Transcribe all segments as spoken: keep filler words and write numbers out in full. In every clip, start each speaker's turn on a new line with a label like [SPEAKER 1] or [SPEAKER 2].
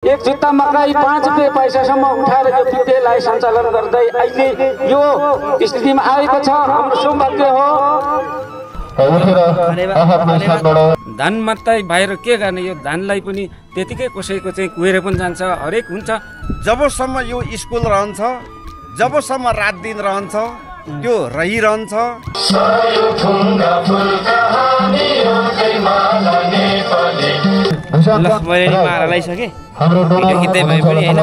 [SPEAKER 1] एक जुत्ता मकै पाँच रुपियाँ पैसासम्म उठाएर यो विद्यालय सञ्चालन गर्दै अहिले यो स्थितिमा आएको छ। हाम्रो सौभाग्य हो।
[SPEAKER 2] धान मात्रै बाहिर के गर्ने, यो धानलाई पनि त्यतिकै कसैको चाहिँ कुहेर पनि जान्छ, हरेक हुन्छ।
[SPEAKER 3] जबसम्म यो स्कुल रहन्छ, जबसम्म रात दिन रहन्छ, त्यो रहिरहन्छ।
[SPEAKER 4] ल मैले नि माला लगाइसकेँ, खिच्दै भए पनि होइन।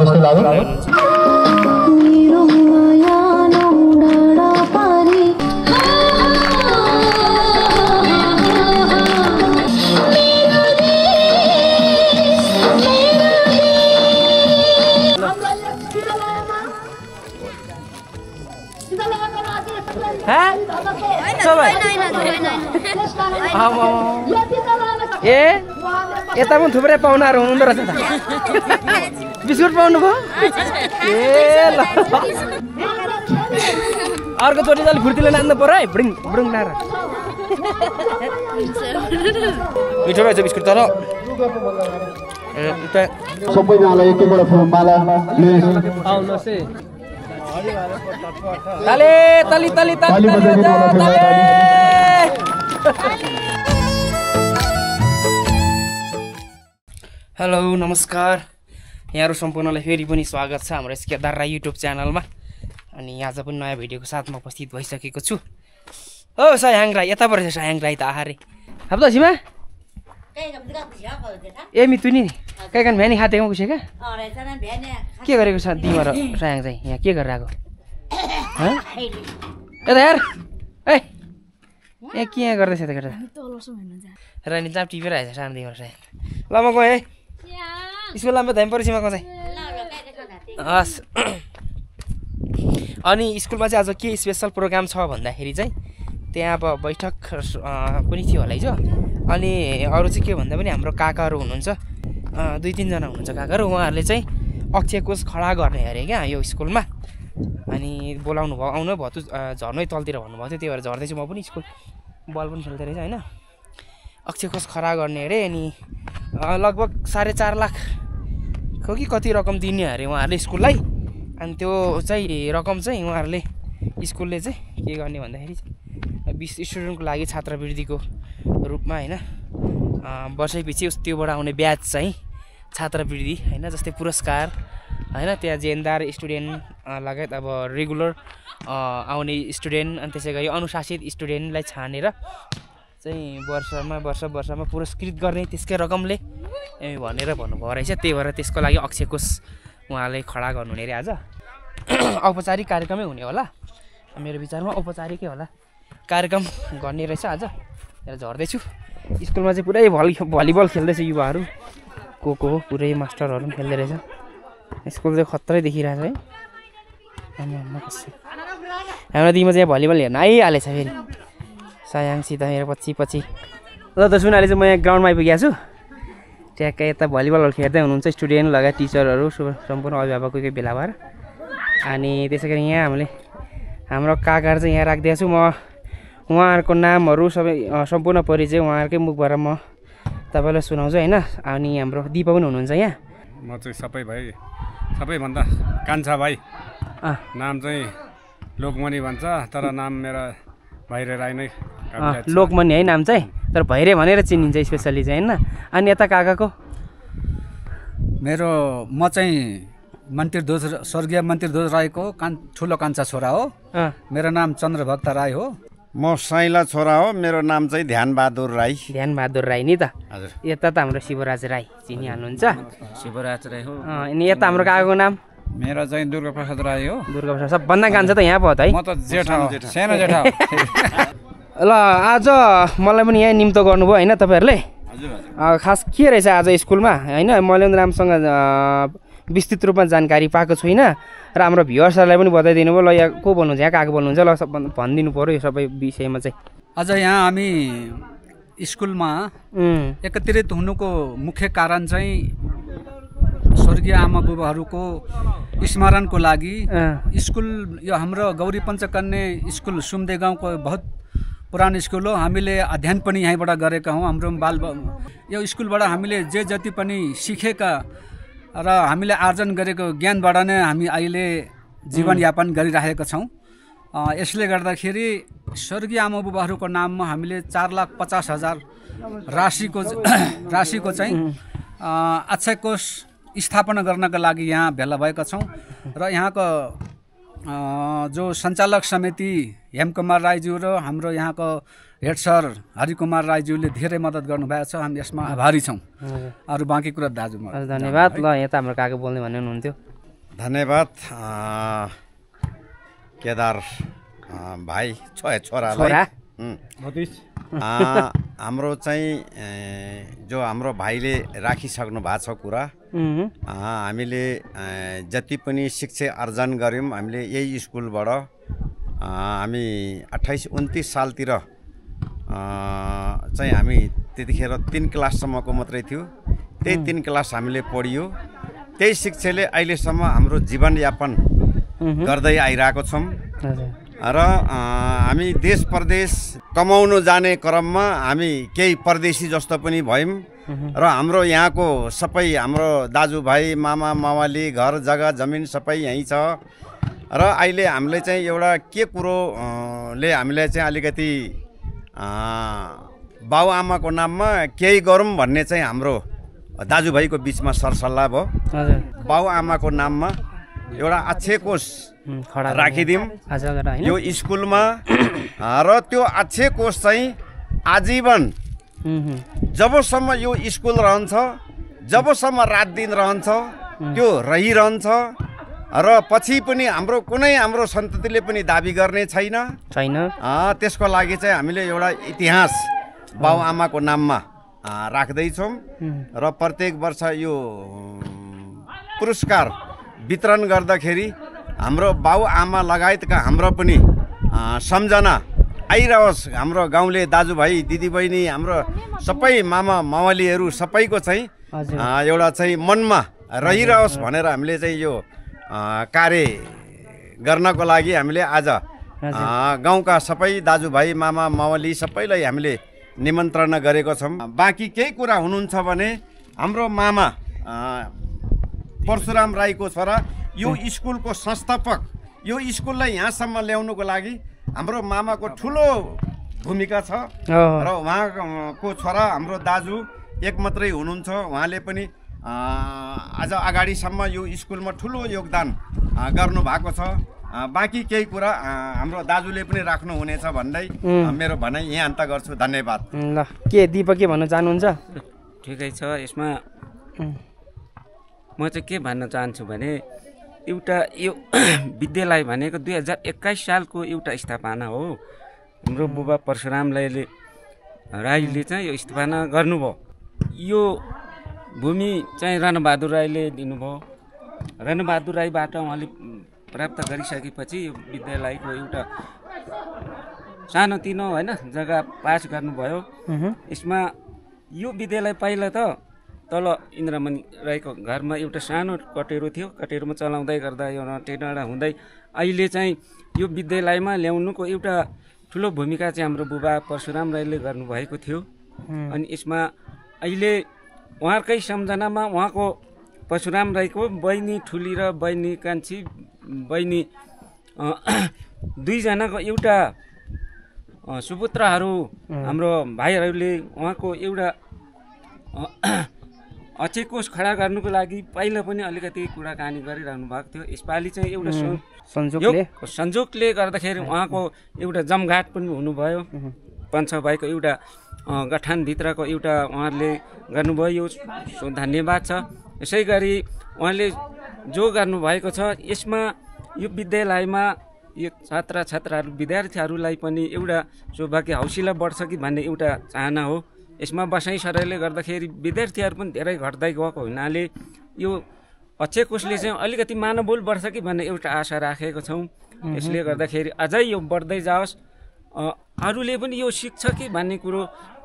[SPEAKER 4] ए यता पनि थुप्रै पाहुनाहरू हुनुहुँदो रहेछ त। बिस्कुट पाउनु भयो? ए ल अर्कोचोटि चाहिँ फुर्तीले नाच्नु पर्यो है। बुडिङ बुडिङ नार मिठो रहेछ बिस्कुट तर
[SPEAKER 5] सबैजनालाई एक एकवटा माला
[SPEAKER 4] आउनुहोस् है। ताले ताली ताली ताली ताली। हेलो नमस्कार, यहाँहरू सम्पूर्णलाई फेरि पनि स्वागत छ हाम्रो केदार राई युट्युब च्यानलमा। अनि आज पनि नयाँ भिडियोको साथमा उपस्थित भइसकेको छु। हो सायाङ राई, यता परेछ सायाङ राई त आहारे हप्ता सीमा ए मितु नि कहीँ कान भ्यानी खाँदै कुसे क्या के गरेको छ तिम्रो र सायाङ चाहिँ यहाँ के गरेर आएको यता यार ए यहाँ के यहाँ गर्दैछ त केटा रानी चाप टिपेर आएछ सानो तिम्रो सायद। ल म गएँ है स्कुल लाम्बो धाम परेपछि म चाहिँ हस्। अनि स्कुलमा चाहिँ आज के स्पेसल प्रोग्राम छ भन्दाखेरि चाहिँ त्यहाँ अब बैठक पनि थियो होला हिजो। अनि अरू चाहिँ के भन्दा पनि हाम्रो काकाहरू हुनुहुन्छ, दुई तिनजना हुनुहुन्छ काकाहरू, उहाँहरूले चाहिँ अक्षय कोष खडा गर्ने अरे क्या यो स्कुलमा। अनि बोलाउनु भयो, आउनु भयो, झर्नै तलतिर भन्नुभएको थियो, त्यही भएर झर्दैछु म पनि। स्कुल बल पनि खेल्दै रहेछ होइन। अक्षय कोष खडा गर्ने अरे अनि लगभग साढे चार लाख हो कि कति रकम दिने अरे उहाँहरूले स्कुललाई। अनि त्यो चाहिँ रकम चाहिँ उहाँहरूले स्कुलले चाहिँ के गर्ने भन्दाखेरि चाहिँ बिस स्टुडेन्टको लागि छात्रवृत्तिको रूपमा होइन वर्षैपछि त्योबाट आउने ब्याज चाहिँ छात्रवृत्ति होइन, जस्तै पुरस्कार होइन, त्यहाँ जेनदार स्टुडेन्ट लगायत अब रेगुलर आउने स्टुडेन्ट अनि त्यसै गरी अनुशासित स्टुडेन्टलाई छानेर चाहिँ वर्षमा वर्ष वर्षमा पुरस्कृत गर्ने त्यसकै रकमले भनेर भन्नुभयो रहेछ। त्यही भएर त्यसको लागि अक्षय कोष उहाँले खडा गर्नुहुने अरे आज। औपचारिक कार्यक्रमै हुने होला मेरो विचारमा, औपचारिकै होला कार्यक्रम गर्ने रहेछ आज। यहाँ झर्दैछु स्कुलमा चाहिँ पुरै भलि भलिबल खेल्दैछ युवाहरू, को को हो पुरै मास्टरहरू पनि खेल्दै रहेछ। स्कुल चाहिँ खत्रै देखिरहेछ है। हाम्रो दिमा चाहिँ भलिबल हेर्न आइहालेछ फेरि सायाङसित मेरो पछि पछि। ल त सुनाले चाहिँ म यहाँ ग्राउन्डमा आइपुगेको छु। ट्याक्कै यता भलिबलहरू खेल्दै हुनुहुन्छ स्टुडेन्ट लगायत टिचरहरू सम्पूर्ण अभिभावककै भेला भएर। अनि त्यसै गरी यहाँ हामीले हाम्रो काकाहरू चाहिँ यहाँ राखिदिएको छु। म उहाँहरूको नामहरू सबै सम्पूर्ण परिचय उहाँहरूकै मुखबाट म तपाईँलाई सुनाउँछु होइन। अनि हाम्रो दिपा पनि हुनुहुन्छ यहाँ।
[SPEAKER 2] म चाहिँ सबै भाइ सबैभन्दा कान्छा भाइ, नाम चाहिँ लोकमणि भन्छ, तर नाम मेरो भैरे राई नै।
[SPEAKER 4] लोकमणि है नाम चाहिँ, तर भैरे भनेर चिनिन्छ स्पेसली चाहिँ होइन। अनि यता काकाको
[SPEAKER 6] मेरो म चाहिँ मन्त्री ध्वज स्वर्गीय मन्त्री ध्वज राईको कान ठुलो कान्छा छोरा हो। मेरो नाम चन्द्रभक्त राई हो।
[SPEAKER 3] म साइला छोरा हो, मेरो नाम चाहिँ ध्यानबहादुर राई।
[SPEAKER 4] ध्यानबहादुर राई नि त।
[SPEAKER 3] हजुर।
[SPEAKER 4] यता त हाम्रो शिवराज राई चिनिहाल्नुहुन्छ।
[SPEAKER 6] शिवराज राई हो।
[SPEAKER 4] अनि यता हाम्रो काकाको नाम
[SPEAKER 6] मेरो चाहिँ दुर्गा प्रसाद राई हो।
[SPEAKER 4] दुर्गा प्रसाद सबभन्दा कान्छा त यहाँ भयो त है।
[SPEAKER 6] म त जेठा हो, सानो जेठा हो।
[SPEAKER 4] ल आज मलाई पनि यहाँ निम्तो गर्नुभयो होइन तपाईँहरूले। खास के रहेछ आज स्कुलमा होइन, मैले पनि राम्रोसँग विस्तृत रूपमा जानकारी पाएको छुइनँ र हाम्रो भ्युअर्सहरूलाई पनि बताइदिनु भयो। ल यहाँ को बोल्नुहुन्छ, यहाँ काको बोल्नुहुन्छ, ल सब भनिदिनु पऱ्यो यो सबै विषयमा चाहिँ।
[SPEAKER 6] अझ यहाँ हामी स्कुलमा एकत्रित हुनुको मुख्य कारण चाहिँ स्वर्गीय आमा बुबाहरूको स्मरणको लागि स्कुल यो हाम्रो गौरी पञ्चकन्या स्कुल सुम्दे गाउँको बहुत पुरानो स्कुल हो। हामीले अध्ययन पनि यहीँबाट गरेका हौँ। हाम्रो बाल यो स्कुलबाट हामीले जे जति पनि सिकेका र हामीले आर्जन गरेको ज्ञानबाट नै हामी अहिले जीवनयापन गरिरहेका छौँ। यसले गर्दाखेरि स्वर्गीय आमाबुबाहरूको नाममा हामीले चार लाख पचास हजार राशिको राशिको चाहिँ अक्षय कोष स्थापना गर्नका लागि यहाँ भेला भएका छौँ र यहाँको जो सञ्चालक समिति हेमकुमार राईज्यू र हाम्रो यहाँको हेड सर हरिकुमार राईज्यूले धेरै मद्दत गर्नुभएको छ। हामी यसमा आभारी छौँ। अरू बाँकी कुरा दाजुमा
[SPEAKER 4] धन्यवाद। ल यहाँ त हाम्रो काका बोल्ने भन्ने हुनुहुन्थ्यो।
[SPEAKER 3] धन्यवाद केदार भाइ छोरालाई। हाम्रो चाहिँ जो हाम्रो भाइले राखिसक्नु भएको छ कुरा, हामीले जति पनि शिक्षा आर्जन गऱ्यौँ हामीले यही स्कुलबाट। हामी अट्ठाइस उन्तिस सालतिर चाहिँ हामी त्यतिखेर तिन क्लाससम्मको मात्रै थियो। त्यही तिन क्लास हामीले पढियो। त्यही शिक्षाले अहिलेसम्म हाम्रो जीवनयापन गर्दै आइरहेको छौँ र हामी देश परदेश कमाउनु जाने क्रममा हामी केही परदेशी जस्तो पनि भयौँ र हाम्रो यहाँको सबै हाम्रो दाजुभाइ मामा मावाली घर जग्गा जमिन सबै यहीँ छ र अहिले हामीले चाहिँ एउटा के कुरोले हामीलाई चाहिँ अलिकति बाबुआमाको नाममा केही गरौँ भन्ने चाहिँ हाम्रो दाजुभाइको बिचमा सरसल्लाह भयो। बाबुआमाको नाममा एउटा अक्षय कोष राखिदिउँ यो स्कुलमा र त्यो अक्षय कोष चाहिँ आजीवन जबसम्म यो स्कुल रहन्छ, जबसम्म रात दिन रहन्छ त्यो रहिरहन्छ र पछि पनि हाम्रो कुनै हाम्रो सन्ततिले पनि दाबी गर्ने छैन
[SPEAKER 4] छैन
[SPEAKER 3] त्यसको लागि चाहिँ हामीले एउटा इतिहास बाबुआमाको नाममा राख्दैछौँ र प्रत्येक वर्ष यो पुरस्कार वितरण गर्दाखेरि हाम्रो बाबुआमा लगायतका हाम्रो पनि सम्झना आइरहोस्। हाम्रो गाउँले दाजुभाइ दिदीबहिनी हाम्रो सबै मामा मावलीहरू सबैको चाहिँ एउटा चाहिँ मनमा रहिरहोस् भनेर हामीले चाहिँ यो कार्य गर्नको लागि हामीले आज गाउँका सबै दाजुभाइ मामा मावली सबैलाई हामीले निमन्त्रणा गरेको छौँ। बाँकी केही कुरा हुनुहुन्छ भने हाम्रो मामा परशुराम राईको छोरा यो स्कुलको संस्थापक, यो स्कुललाई यहाँसम्म ल्याउनुको लागि हाम्रो मामाको ठुलो भूमिका छ र उहाँको छोरा हाम्रो दाजु एक मात्रै हुनुहुन्छ। उहाँले पनि आज अगाडिसम्म यो स्कुलमा ठुलो योगदान गर्नुभएको छ। बाँकी केही कुरा हाम्रो दाजुले पनि राख्नुहुनेछ भन्दै मेरो भनाइ यहाँ अन्त गर्छु। धन्यवाद।
[SPEAKER 4] ल के दीपक के भन्न चाहनुहुन्छ?
[SPEAKER 1] ठिकै छ। यसमा म चाहिँ के भन्न चाहन्छु भने एउटा यो विद्यालय भनेको दुई हजार एक्काइस सालको एउटा स्थापना हो। हाम्रो बुबा परशुराम राईले राईले चाहिँ यो स्थापना गर्नुभयो। यो भूमि चाहिँ रणबहादुर राईले दिनुभयो। रणबहादुर राईबाट उहाँले प्राप्त गरिसकेपछि यो विद्यालयको एउटा सानोतिनो होइन जग्गा पास गर्नुभयो। यसमा यो विद्यालय पहिला त तल इन्द्रमणि राईको घरमा एउटा सानो कटेरो थियो। कटेरोमा चलाउँदै गर्दा यो टेडा हुँदै अहिले चाहिँ यो विद्यालयमा ल्याउनुको एउटा ठुलो भूमिका चाहिँ हाम्रो बुबा परशुराम राईले गर्नुभएको थियो। अनि यसमा अहिले उहाँकै सम्झनामा उहाँको परशुराम राईको बहिनी ठुली र बहिनी कान्छी बहिनी दुईजनाको एउटा सुपुत्रहरू हाम्रो भाइहरूले उहाँको एउटा अक्षय कोष खडा गर्नुको लागि पहिला पनि अलिकति कुराकानी गरिरहनु भएको थियो। यसपालि चाहिँ एउटा संजोगले संजोगले गर्दाखेरि उहाँको एउटा जमघाट पनि हुनुभयो। पञ्च भाइको एउटा गठनभित्रको एउटा उहाँहरूले गर्नुभयो, यो धन्यवाद छ। यसै गरी उहाँले जो गर्नुभएको छ यसमा यो विद्यालयमा यो छात्र छात्राहरू विद्यार्थीहरूलाई पनि एउटा सौभाग्य हौसला बढ्छ कि भन्ने एउटा चाहना हो। यसमा बसाइ सरले गर्दाखेरि विद्यार्थीहरू पनि धेरै घट्दै गएको हुनाले यो अक्षय कोषले चाहिँ अलिकति मानवबोल बढ्छ कि भन्ने एउटा आशा राखेको छौँ। यसले गर्दाखेरि अझै यो बढ्दै जाओस्, अरूले पनि यो सिक्छ कि भन्ने कुरो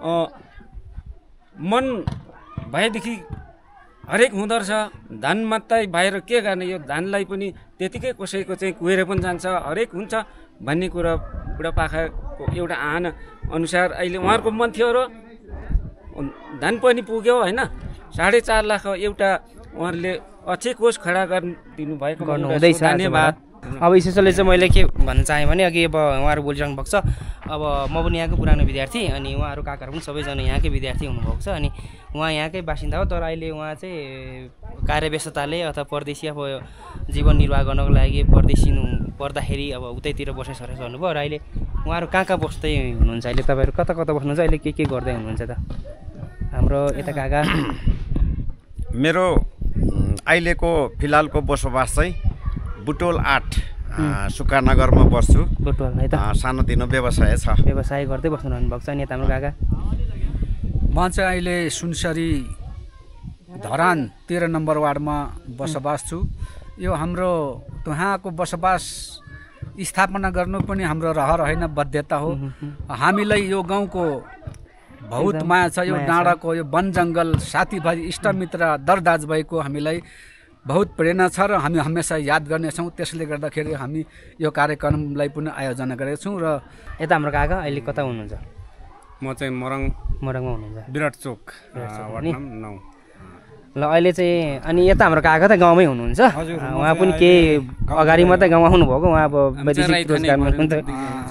[SPEAKER 1] मन भएदेखि हरेक हुँदो रहेछ। धान मात्रै भएर के गर्ने, यो धानलाई पनि त्यतिकै कसैको चाहिँ कुहेर पनि जान्छ, हरेक हुन्छ भन्ने कुरा बुढापाकाको एउटा आहाना अनुसार अहिले उहाँहरूको मन थियो र धान पनि पुग्यो होइन। साढे चार लाख एउटा उहाँहरूले अक्षय कोष खडा गरिदिनु भएको
[SPEAKER 4] गर्नुहुँदैछ।
[SPEAKER 1] धन्यवाद।
[SPEAKER 4] अब स्पेसली चाहिँ मैले के भन्न चाहेँ भने अघि अब उहाँहरू बोलिरहनु भएको छ, अब म पनि यहाँको पुरानो विद्यार्थी अनि उहाँहरू काकाहरू पनि सबैजना यहाँकै विद्यार्थी हुनुभएको छ अनि उहाँ यहाँकै बासिन्दा हो, तर अहिले उहाँ चाहिँ कार्यव्यस्तताले अथवा परदेशी अब जीवन निर्वाह गर्नको लागि परदेशिनु पर्दाखेरि अब उतैतिर बसाइ सरेस गर्नुभयो र अहिले उहाँहरू कहाँ कहाँ बस्दै हुनुहुन्छ, अहिले तपाईँहरू कता कता बस्नुहुन्छ, अहिले के के गर्दै हुनुहुन्छ त हाम्रो यता काका?
[SPEAKER 3] मेरो अहिलेको फिलहालको बसोबास चाहिँ बुटोल आठ सुकानगरमा बस्छु।
[SPEAKER 4] बुटोल है त,
[SPEAKER 3] सानोतिनो व्यवसाय छ,
[SPEAKER 4] व्यवसाय गर्दै बस्नु भएको छ। अनि यता हाम्रो काका?
[SPEAKER 6] म चाहिँ अहिले सुनसरी धरान तेह्र नम्बर वार्डमा बसोबास छु। यो हाम्रो त्यहाँको बसोबास स्थापना गर्नु पनि हाम्रो रहर होइन, बाध्यता हो। हामीलाई यो गाउँको बहुत माया छ, यो डाँडाको यो वन जङ्गल साथीभाइ इष्टमित्र दर दाजुभाइको हामीलाई बहुत प्रेरणा छ र हामी हमेसा याद गर्नेछौँ। त्यसले गर्दाखेरि हामी यो कार्यक्रमलाई पनि आयोजना गरेका छौँ। र
[SPEAKER 4] यता हाम्रो काका अहिले कता हुनुहुन्छ?
[SPEAKER 2] म चाहिँ मोरङ
[SPEAKER 4] मोरङमा हुनुहुन्छ,
[SPEAKER 2] विराट चोक वार्ड नम्बर नौ।
[SPEAKER 4] ल अहिले चाहिँ अनि यता हाम्रो काका त गाउँमै हुनुहुन्छ, उहाँ पनि केही अगाडि मात्रै गाउँ आउनुभएको, उहाँ अब वैदेशिक रोजगारमा पनि त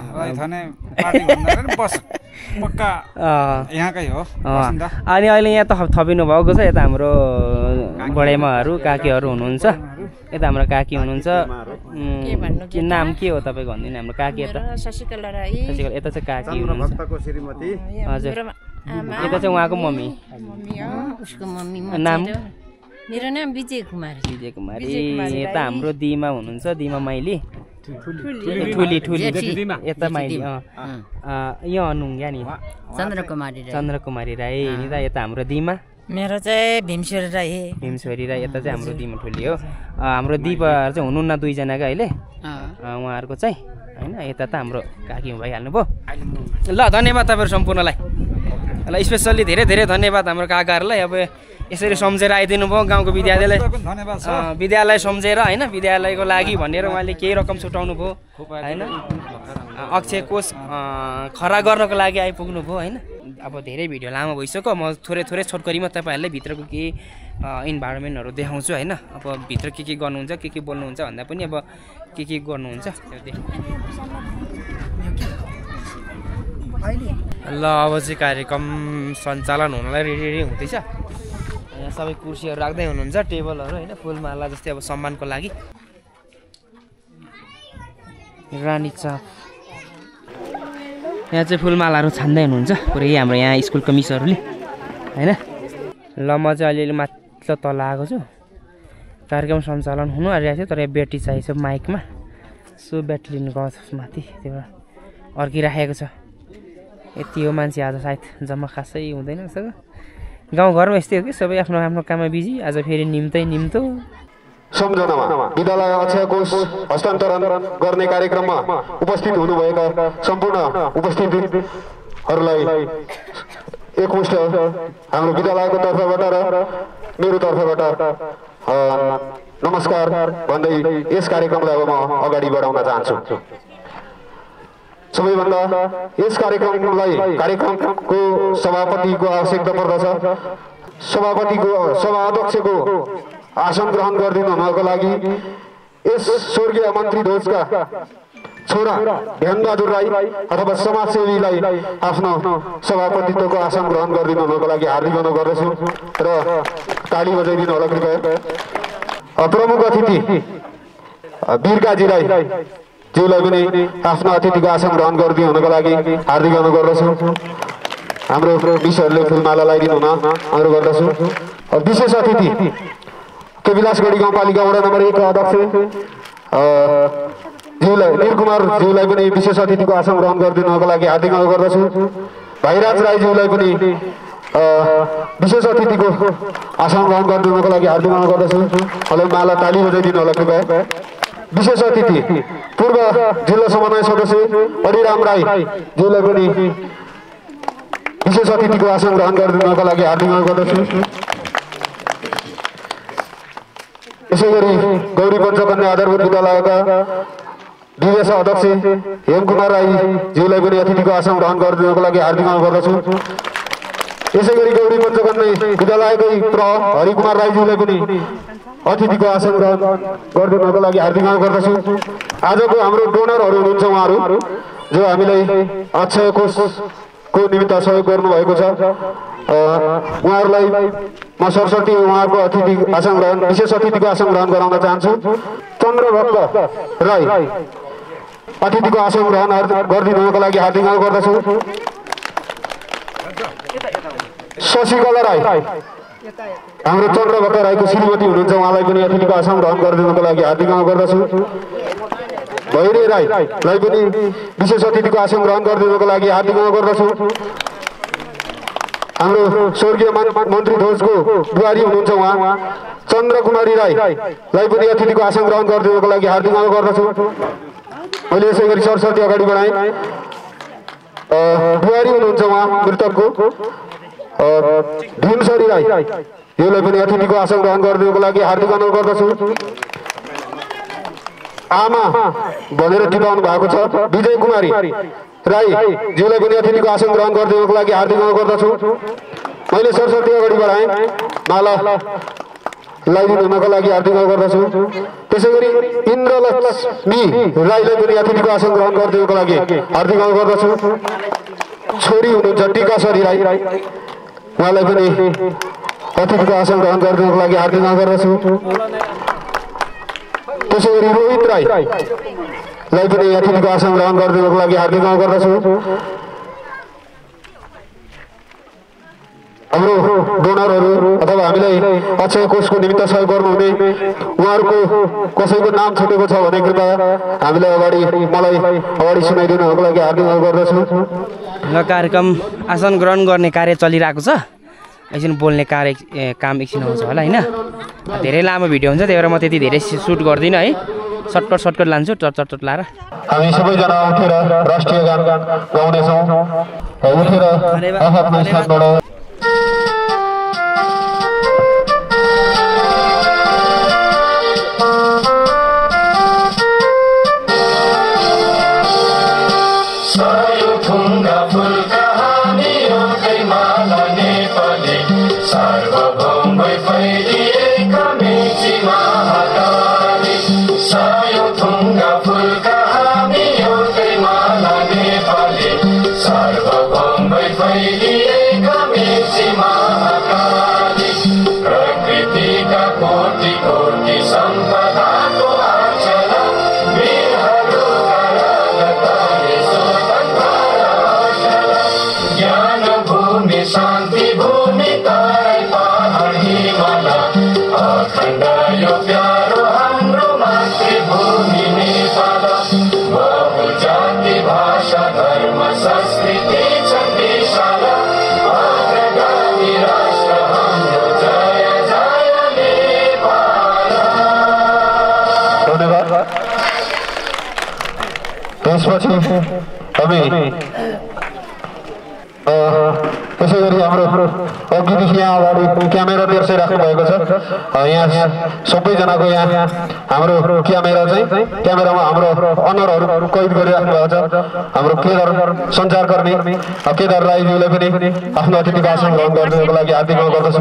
[SPEAKER 7] पक्का यहाँकै हो।
[SPEAKER 4] अनि अहिले यहाँ त थपिनु भएको छ, यता हाम्रो बडेमाहरू काकीहरू हुनुहुन्छ, यता हाम्रो काकी हुनुहुन्छ। के नाम के हो तपाईँको भनिदिनु? हाम्रो काकी यता
[SPEAKER 8] शशिकला राई,
[SPEAKER 4] यता चाहिँ काकी हुनुहुन्छ। हजुर, यता चाहिँ उहाँको मम्मी,
[SPEAKER 8] उसको मम्मी।
[SPEAKER 4] नाम?
[SPEAKER 8] मेरो नाम विजय कुमारी।
[SPEAKER 4] विजय कुमारी। यता हाम्रो दिमा हुनुहुन्छ, दिमा माइली, ठुली ठुली यता माइली। यो अनुङ्ग्या नि
[SPEAKER 8] चन्द्रकुमारी राई।
[SPEAKER 4] चन्द्रकुमारी राई नि त। यता हाम्रो दिमा?
[SPEAKER 8] मेरो चाहिँ भीमश्वरी राई।
[SPEAKER 4] भीमश्वरी राई। यता चाहिँ हाम्रो दिमा ठुली हो। हाम्रो दिपाहरू चाहिँ हुनुहुन्न दुईजनाको अहिले, उहाँहरूको चाहिँ होइन। यता त हाम्रो काकी भइहाल्नु भयो। ल धन्यवाद तपाईँहरू सम्पूर्णलाई। ल स्पेसल्ली धेरै धेरै धन्यवाद हाम्रो काकाहरूलाई। अब यसरी सम्झेर आइदिनु भयो गाउँको विद्यालय विद्यालय सम्झेर होइन, विद्यालयको लागि भनेर उहाँले केही रकम छुटाउनु भयो होइन, अक्षय कोष खडा गर्नको लागि आइपुग्नु भयो होइन। अब धेरै भिडियो लामो भइसक्यो, म थोरै थोरै छोटकरीमा तपाईँहरूलाई भित्रको केही इन्भाइरोमेन्टहरू देखाउँछु होइन। अब भित्र के के गर्नुहुन्छ, के के बोल्नुहुन्छ भन्दा पनि अब के के गर्नुहुन्छ ल। अब चाहिँ कार्यक्रम सञ्चालन हुनलाई रेडी रेडी हुँदैछ। यहाँ सबै कुर्सीहरू राख्दै हुनुहुन्छ, टेबलहरू होइन, फुलमाला जस्तै अब सम्मानको लागि। रानी चाप यहाँ चाहिँ फुलमालाहरू छान्दै हुनुहुन्छ पुरै हाम्रो यहाँ स्कुलको मिसहरूले होइन। ल म चाहिँ अलिअलि मात्र तल आएको छु, कार्यक्रम सञ्चालन हुनु आइरहेको थियो, तर यहाँ ब्याट्री चाहिएको छ माइकमा, सो ब्याट्री लिनु गएको माथि, त्यो भएर अर्किराखेको छ। यति हो मान्छे आज सायद जम्मा खासै हुँदैन जस्तो। गाउँघरमा यस्तै हो कि सबै आफ्नो आफ्नो काममा बिजी, आज फेरि निम्तै निम्तो।
[SPEAKER 5] सम्झनामा विद्यालय अक्षय कोष हस्तान्तरण गर्ने कार्यक्रममा उपस्थित हुनुभएका सम्पूर्ण उपस्थितिहरूलाई एकमुष्ट हाम्रो विद्यालयको तर्फबाट र मेरो तर्फबाट नमस्कार भन्दै यस कार्यक्रमलाई अब म अगाडि बढाउन चाहन्छु। सबैभन्दा यस कार्यक्रमलाई कार्यक्रमको सभापतिको आवश्यकता पर्दछ। सभापतिको सभा अध्यक्षको आसन ग्रहण गरिदिनु हुनको लागि यस स्वर्गीय मन्त्री ध्वजका छोरा ध्यानबहादुर राई अथवा समाजसेवीलाई आफ्नो सभापतित्वको आसन ग्रहण गरिदिनु हुनको लागि हार्दिक अनुरोध गर्दछु र ताली बजाइदिनु होला कृपया। प्रमुख अतिथि वीरकाजीलाई ज्यूलाई पनि आफ्नो अतिथिको आसन ग्रहण गरिदिनु हुनको लागि हार्दिक अनुरोध गर्दछु। हाम्रो विषयहरूले फुलमाला लगाइदिनु हुन अनुरोध गर्दछु। विशेष अतिथि केविलासगढी गाउँपालिका वडा नम्बर एक अध्यक्ष ज्यूलाई निरकुमार ज्यूलाई पनि विशेष अतिथिको आसन ग्रहण गरिदिनुको लागि हार्दिक अनुरोध गर्दछु। भाइराज राईज्यूलाई पनि विशेष अतिथिको आसन ग्रहण गरिदिनुको लागि हार्दिक अनुरोध गर्दछु। हलो माला ताली बजाइदिनु होला कृपया। विशेष अतिथि पूर्व जिल्ला समन्वय सदस्य हरिराम राई ज्यूलाई पनि विशेष अतिथिको आसन ग्रहण गरिदिनुको लागि हार्दिक अनुरोध गर्दछु। यसै गरी गौरी पञ्चकन्या आधारभूत विद्यालयका विदेश अध्यक्ष हेमकुमार राई ज्यूलाई पनि अतिथिको आसन ग्रहण गरिदिनुको लागि हार्दिक अनुरोध गर्दछु। यसै गरी गौरी पञ्चकन्या विद्यालयकै प्र हरिकुमार राईज्यूलाई पनि अतिथिको आसन ग्रहण गरिदिनको लागि हार्दिक अनुरोध गर्दछु। आजको हाम्रो डोनरहरू हुनुहुन्छ उहाँहरू जो हामीलाई अक्षय कोषको निमित्त सहयोग गर्नुभएको छ। उहाँहरूलाई म सरस्वती उहाँहरूको अतिथि आसन ग्रहण विशेष अतिथिको आसन ग्रहण गराउन चाहन्छु। चन्द्रभक्त राई अतिथिको आसन ग्रहण गरिदिनुको लागि हार्दिक अनुरोध गर्दछु। शशिकला राई हाम्रो चन्द्रभक्त राईको श्रीमती हुनुहुन्छ उहाँलाई पनि अतिथिको आसन ग्रहण गरिदिनुको लागि हार्दिक अनुरोध गर्दछु। भैरे राईलाई पनि विशेष अतिथिको आसन ग्रहण गरिदिनुको लागि हार्दिक अनुरोध गर्दछु। हाम्रो स्वर्गीय मन्त्री ध्वजको बुहारी हुनुहुन्छ उहाँ चन्द्रकुमारी राईलाई पनि अतिथिको आसन ग्रहण गरिदिनुको लागि हार्दिक अनुरोध गर्दछु। मैले यसै गरी सरस्वती अगाडि बढाएँ। बुहारी हुनुहुन्छ उहाँ मृतकको भीमसरी राई योलाई पनि अतिथिको आसन ग्रहण गरिदिनुको लागि हार्दिक अनुरोध गर्दछु। आमा भनेर टिपाउनु भएको छ विजय कुमारी राई ज्यूलाई पनि अतिथिको आसन ग्रहण गरिदिनुको लागि हार्दिक अनुरोध गर्दछु। मैले सरस्वती अगाडि बढाएँ माला लगाइदिनु हुनको लागि हार्दिक अनुरोध गर्दछु। त्यसै गरी इन्द्रलक्ष्मी राईलाई पनि अतिथिको आसन ग्रहण गरिदिनुको लागि हार्दिक अनुरोध गर्दछु। छोरी हुनुहुन्छ टिकासरी राई उहाँलाई पनि अतिथिको आसन ग्रहण गरिदिनुको लागि हार्दिक अनुरोध गर्दछु। त्यसै गरी रोहित राईलाई पनि अतिथिको आसन ग्रहण गरिदिनुको लागि हार्दिक अनुरोध गर्दछु। हाम्रो डोनरहरू अथवा हामीलाई अक्षय कोषको निमित्त सहयोग गर्नुहुने उहाँहरूको कसैको नाम छुटेको छ भने कृपया हामीलाई अगाडि मलाई अगाडि सुनाइदिनुको लागि हार्दिक अनुरोध गर्दछु।
[SPEAKER 4] र कार्यक्रम आसन ग्रहण गर्ने कार्य चलिरहेको छ। एकछिन बोल्ने कार्य काम एकछिन आउँछ होला होइन। धेरै लामो भिडियो हुन्छ त्यही भएर म त्यति धेरै सुट गर्दिनँ है। सर्टकट सर्टकट लान्छु चट चट चट लाएर।
[SPEAKER 5] हामी सबैजना उठेर राष्ट्रिय गान गाउनेछौँ। उठेर आफ्नो स्थानबाट त्यसपछि हामी त्यसै गरी हाम्रो अघिदेखि यहाँ अगाडि क्यामेरा तेर्सै राख्नु भएको छ। यहाँ सबैजनाको यहाँ हाम्रो क्यामेरा चाहिँ क्यामेरामा हाम्रो अनरहरू कैद गरिराख्नु भएको छ। हाम्रो केदार सञ्चारकर्मी केदार राईज्यूलाई पनि आफ्नो अतिथिको आसन ग्रहण गरिदिनुको लागि हार्दिक अनुरोध गर्दछु।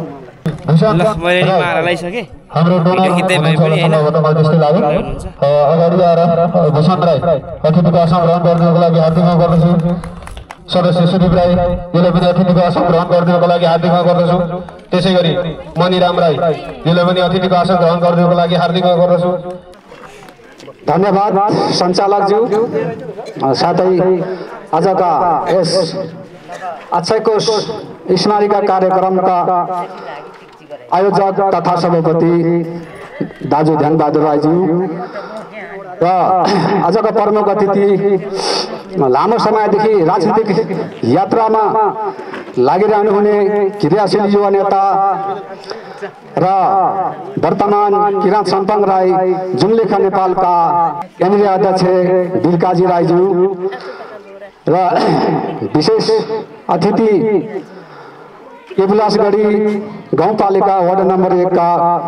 [SPEAKER 5] हाम्रो अगाडि आएर भूषण राई अतिथिको आसन ग्रहण गरिदिनुको लागि हार्दिक अनुरोध गर्दछु। सदस्य सुदीप राई यसलाई पनि अतिथिको आसन ग्रहण गरिदिनुको लागि हार्दिक अनुरोध गर्दछु। त्यसै गरी मणिराम राई यसलाई पनि अतिथिको आसन ग्रहण गरिदिनुको लागि हार्दिक अनुरोध गर्दछु।
[SPEAKER 9] धन्यवाद सञ्चालकज्यू। साथै आजका यस अक्षय कोष स्मारिका कार्यक्रमका आयोजक तथा सभापति दाजु ध्यानबहादुर राईज्यू र आजका प्रमुख अतिथि लामो समयदेखि राजनीतिक यात्रामा लागिरहनु हुने क्रियाशील युवा नेता र वर्तमान किराँत सम्पङ राई जुम्लेखा नेपालका केन्द्रीय अध्यक्ष बिरकाजी राईज्यू र विशेष अतिथि केपुलासगढी गाउँपालिका वार्ड नम्बर एक का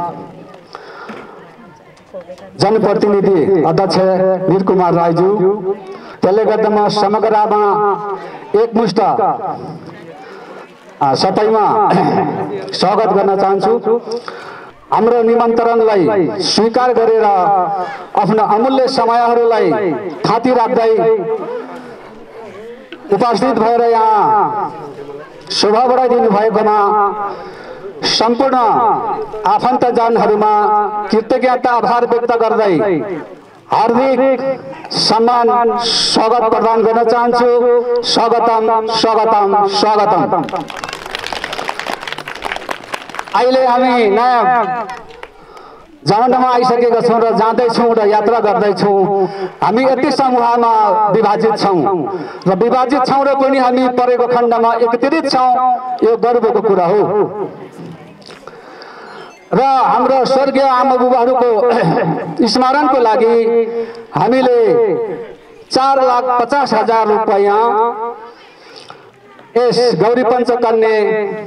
[SPEAKER 9] जनप्रतिनिधि अध्यक्ष वीर कुमार राईज्यू त्यसले गर्दामा समग्रमा एकमुष्ट सबैमा स्वागत गर्न चाहन्छु। हाम्रो निमन्त्रणलाई स्वीकार गरेर आफ्नो अमूल्य समयहरूलाई थाती राख्दै उपस्थित भएर यहाँ शोभा बढाइदिनु भएकोमा सम्पूर्ण आफन्तजनहरूमा कृतज्ञता आभार व्यक्त गर्दै हार्दिक सम्मान स्वागत प्रदान गर्न चाहन्छु। स्वागतम स्वागतम स्वागतम। अहिले हामी नयाँ जमानामा आइसकेका छौँ र जाँदैछौँ र यात्रा गर्दैछौँ। हामी यति समूहमा विभाजित छौँ र विभाजित छौँ र पनि हामी परेको खण्डमा एकत्रित छौँ, यो गर्वको कुरा हो। र हाम्रो स्वर्गीय आमा बुबाहरूको स्मरणको लागि हामीले चार लाख पचास हजार रुपियाँ यस गौरी पञ्चकन्या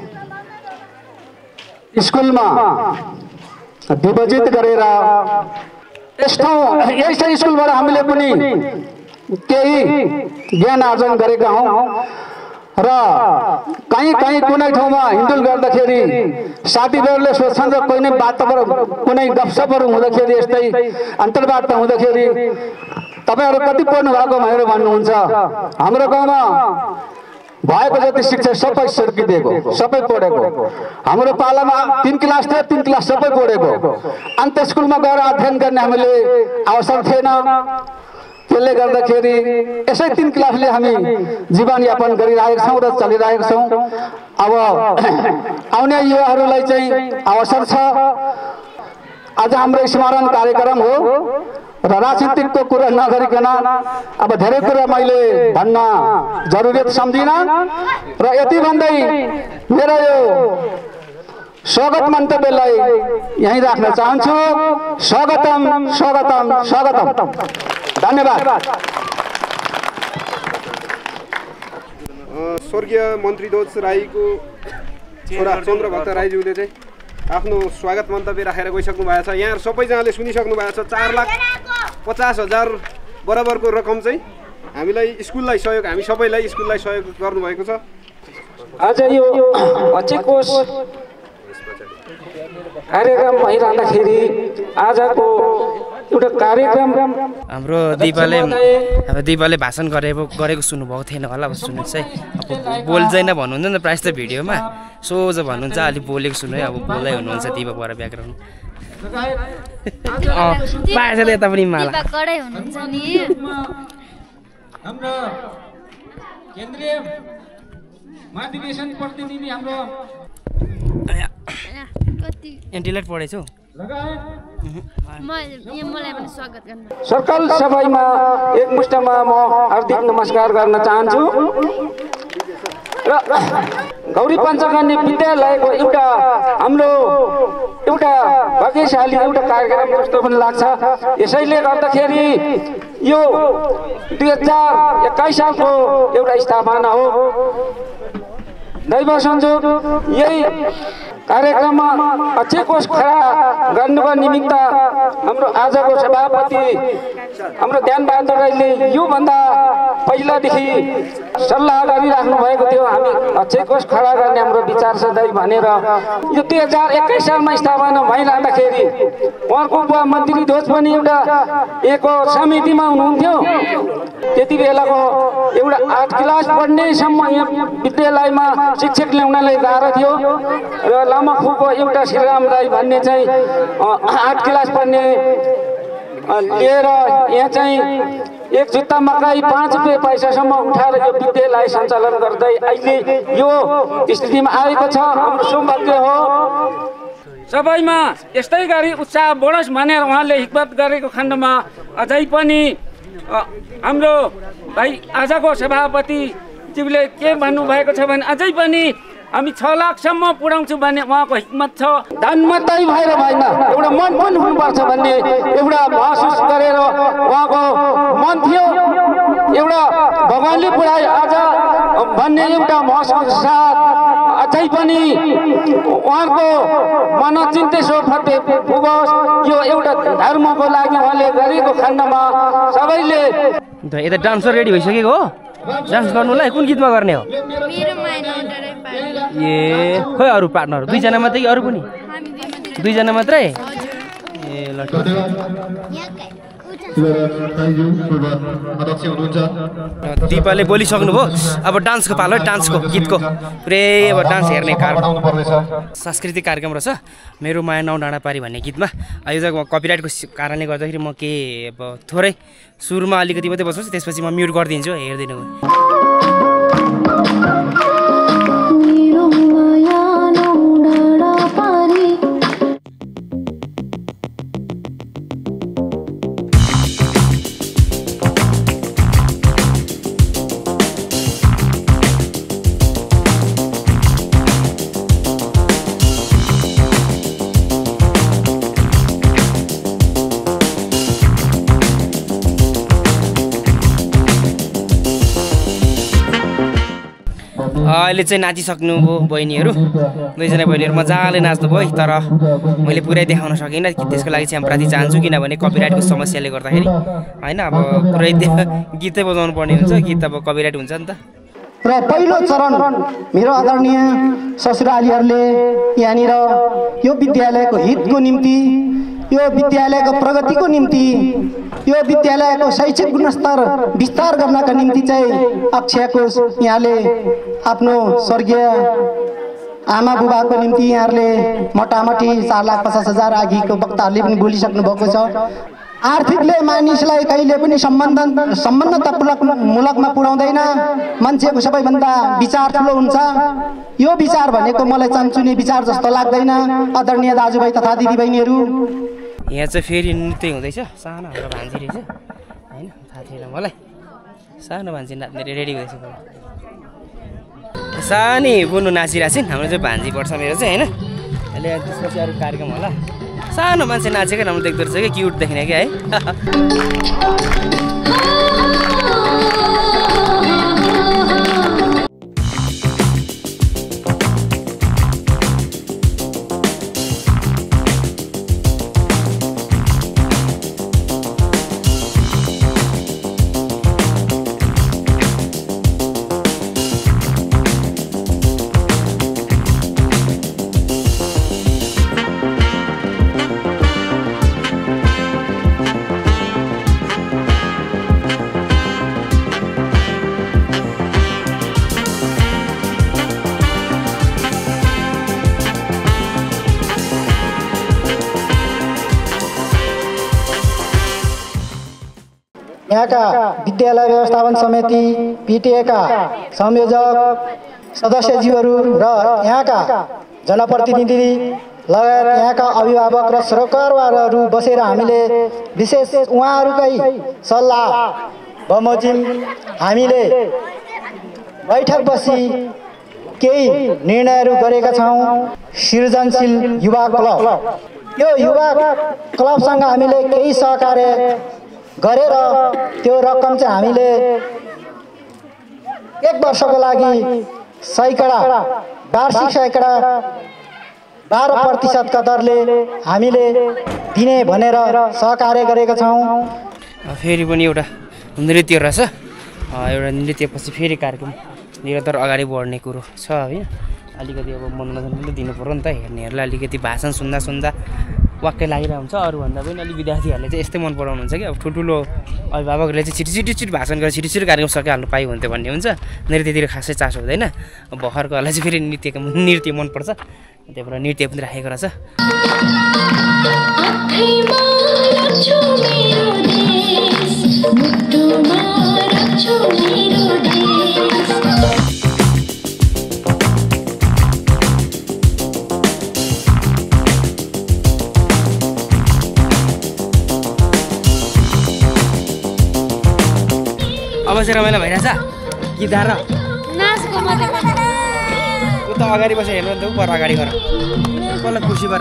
[SPEAKER 9] स्कुलमा डिपोजिट गरेर यस ठाउँ यसै स्कुलबाट हामीले पनि केही ज्ञान आर्जन गरेका हौँ र कहीँ कहीँ कुनै ठाउँमा हिन्डुल गर्दाखेरि साथीभाइहरूले सोध्छन् र कुनै बातबाट कुनै गफसपहरू हुँदाखेरि यस्तै अन्तर्वार्ता हुँदाखेरि तपाईँहरू कति पढ्नु भएको भनेर भन्नुहुन्छ। हाम्रो गाउँमा भएको जति शिक्षा सबै सर्किदिएको, सबै पढेको। हाम्रो पालामा तीन क्लास थियो, तीन क्लास सबै पढेको। अन्त स्कुलमा गएर अध्ययन गर्ने हामीले अवसर थिएन। त्यसले गर्दाखेरि यसै तीन क्लासले हामी जीवनयापन गरिरहेका छौँ र चलिरहेका छौँ। अब आउने युवाहरूलाई चाहिँ अवसर छ। आज हाम्रो स्मरण कार्यक्रम हो र राजनीतिकको कुरा नगरिकन अब धेरै कुरा मैले भन्न जरुरत सम्झिन र यति भन्दै मेरो यो स्वागत मन्तव्यलाई यहीँ राख्न चाहन्छु। स्वागतम स्वागतम स्वागतम। धन्यवाद।
[SPEAKER 10] स्वर्गीय मन्त्री ध्वज राईको छोरा चन्द्रभक्त राईज्यूले चाहिँ आफ्नो स्वागत मन्तव्य राखेर गइसक्नु भएको छ। यहाँ सबैजनाले सुनिसक्नु भएको छ। चार लाख पचास हजार बराबरको रकम चाहिँ हामीलाई स्कुललाई सहयोग, हामी सबैलाई स्कुललाई सहयोग गर्नुभएको छ।
[SPEAKER 1] आज यो अचेकोस कार्यक्रम भइरहँदाखेरि आजको एउटा कार्यक्रम
[SPEAKER 4] हाम्रो दिपाले अब दिपाले भाषण गरेको गरेको सुन्नुभएको थिएन होला। अब सुन्नुहोस् है, अब बोल्दैन भन्नुहुन्छ नि त प्रायः त भिडियोमा, सोझो भन्नुहुन्छ अलिक बोलेको सुन्नु है। अब बोल्दै हुनुहुन्छ दिपा पर ब्याकग्राउन्ड पाएछ यता पनि माला
[SPEAKER 11] कडै हुनुहुन्छ नि।
[SPEAKER 1] हाम्रो केन्द्रीय महाधिवेशन प्रतिनिधि हाम्रो
[SPEAKER 4] एन्टिलाइट पढेछौ
[SPEAKER 1] सर्कल सभामा एकमुष्टमा म हार्दिक नमस्कार गर्न चाहन्छु र गौरी पञ्चकन्या विद्यालयको एउटा हाम्रो एउटा भाग्यशाली एउटा कार्यक्रम जस्तो पनि लाग्छ। यसैले गर्दाखेरि यो दुई हजार एक्काइस सालको एउटा स्थापना हो। दैव संयोग यही कार्यक्रममा अचेकोस खडा गर्नुको निमित्त हाम्रो आजको सभापति हाम्रो ध्यानबहादुर राईले योभन्दा पहिलादेखि सल्लाह गरिराख्नु भएको थियो। हामी अचेकोस खडा गर्ने हाम्रो विचार छ दै भनेर यो दुई हजार एक्काइस सालमा स्थापना भइरहँदाखेरि उहाँको बुवा मन्त्री ध्वज पनि एउटा एको समितिमा हुनुहुन्थ्यो। त्यति बेलाको एउटा आठ क्लास पढ्नेसम्म यहाँ विद्यालयमा शिक्षक ल्याउनलाई गाह्रो थियो र लामाखुको एउटा श्रीराम राई भन्ने चाहिँ आठ क्लास पढ्ने लिएर यहाँ चाहिँ एक जुत्ता मकै पाँच रुपियाँ पैसासम्म उठाएर यो विद्यालय सञ्चालन गर्दै अहिले यो स्थितिमा आएको छ। हाम्रो सौभाग्य हो। सबैमा यस्तै गरी उत्साह बढोस् भनेर उहाँले हिक्मत गरेको खण्डमा अझै पनि हाम्रो भाइ आजको सभापतिज्यूले के भन्नुभएको छ भने अझै पनि हामी छ लाखसम्म पुर्याउँछु भन्ने उहाँको हिक्मत छ। धन मात्रै भएर भएन, एउटा मन पनि हुनुपर्छ भन्ने एउटा महसुस गरेर उहाँको मन थियो। एउटा भगवानले पुऱ्याए आज भन्ने एउटा महसुस साथ अझै पनि उहाँको मनोचिन्ते सो फते पुगोस्। यो एउटा धर्मको लागि उहाँले गरेको खण्डमा सबैले
[SPEAKER 4] यता डान्सर रेडी भइसकेको हो। डान्स गर्नुलाई कुन गीतमा गर्ने हो?
[SPEAKER 11] मेरो माइलो डरै
[SPEAKER 4] ए खोइ अरू पार्टनर दुईजना मात्रै कि अरू पनि दुईजना मात्रै ए ल दिपाले बोलिसक्नुभयो अब डान्सको पालो है डान्सको गीतको पुरै अब डान्स हेर्ने कार्यक्रम सांस्कृतिक कार्यक्रम रहेछ मेरो माया नौ डाँडा पारी भन्ने गीतमा यो चाहिँ कपिराइटको कारणले गर्दाखेरि म के अब थोरै सुरुमा अलिकति मात्रै बस्छु त्यसपछि म म्युट गरिदिन्छु हेर्दिनु अहिले चाहिँ नाचिसक्नुभयो बहिनीहरू दुईजना बहिनीहरू मजाले नाच्नुभयो तर मैले पुरै देखाउन सकिनँ त्यसको लागि चाहिँ प्रति चाहन्छु किनभने कपिराइटको समस्याले गर्दाखेरि होइन अब पुरै गीतै बजाउनु पर्ने हुन्छ गीत अब कपिराइट हुन्छ नि त
[SPEAKER 9] र पहिलो चरण मेरो आदरणीय ससुरालीहरूले यहाँनिर यो विद्यालयको हितको निम्ति यो विद्यालयको प्रगतिको निम्ति यो विद्यालयको शैक्षिक गुणस्तर विस्तार गर्नका निम्ति चाहिँ अक्षयको यहाँले आफ्नो स्वर्गीय आमा बुबाको निम्ति यहाँहरूले मोटामोटी चार लाख पचास हजार अघिको वक्ताहरूले पनि बोलिसक्नु भएको छ आर्थिकले मानिसलाई कहिले पनि सम्बन्ध सम्बन्धतामूलक मूलकमा पुर्याउँदैन मान्छेको सबैभन्दा विचार ठुलो हुन्छ यो विचार भनेको मलाई चन्चुने विचार जस्तो लाग्दैन आदरणीय दाजुभाइ तथा दिदीबहिनीहरू
[SPEAKER 4] यहाँ चाहिँ फेरि नृत्य हुँदैछ सानो हाम्रो भान्जी रहेछ होइन थाहा थिएन मलाई सानो भान्जी नाच्ने रेडी हुँदैछ सानी बुनु नाचिरहेको छिन् हाम्रो चाहिँ भान्जी पर्छ मेरो चाहिँ होइन अहिले त्यसपछि अरू कार्यक्रम होला सानो मान्छे नाचेकै राम्रो देख्दो रहेछ क्या क्युट देख्ने क्या है
[SPEAKER 9] यहाँका विद्यालय व्यवस्थापन समिति पिटिएका संयोजक सदस्यज्यूहरू र यहाँका जनप्रतिनिधि लगायत यहाँका अभिभावक र सरकारवालाहरू बसेर हामीले विशेष उहाँहरूकै सल्लाह बमोजिम हामीले बैठक बसी केही निर्णयहरू गरेका छौँ सृजनशील युवा क्लब यो युवा क्लबसँग हामीले केही सहकार्य गरेर त्यो रकम चाहिँ हामीले एक वर्षको लागि सैकडा वार्षिक सैकडा बाह्र प्रतिशतका दरले हामीले दिने भनेर सहकार्य गरेका छौँ
[SPEAKER 4] फेरि पनि एउटा नृत्य रहेछ एउटा नृत्यपछि फेरि कार्यक्रम निरन्तर अगाडि बढ्ने कुरो छ होइन अलिकति अब मनोरञ्जन पनि दिनु पर्यो नि त हेर्नेहरूलाई अलिकति भाषण सुन्दा सुन्दा वाक्कै लागिरहेको हुन्छ अरूभन्दा पनि अलिक विद्यार्थीहरूले चाहिँ यस्तै मन पराउनुहुन्छ कि अब ठुल्ठुलो अभिभावकहरूले चाहिँ छिटो छिटो छिटो भाषण गरेर छिटो छिटो कार्यक्रम सकिहाल्नु पाइ हुन्थ्यो भन्ने हुन्छ नृत्यतिर खासै चासो हुँदैन भर्खरकोहरूलाई चाहिँ फेरि नृत्यको नृत्य मनपर्छ त्यही भएर नृत्य पनि राखेको रहेछ अब चाहिँ रमाइलो भइरहेछ गिटार र
[SPEAKER 11] नाचको मात्रै
[SPEAKER 4] उ त अगाडि बसेर हेर्नु नि त पर अगाडि गर कसलाई कुर्सीबाट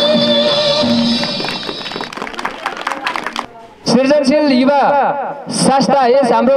[SPEAKER 9] सृजनशील युवा
[SPEAKER 11] संस्था यस हाम्रो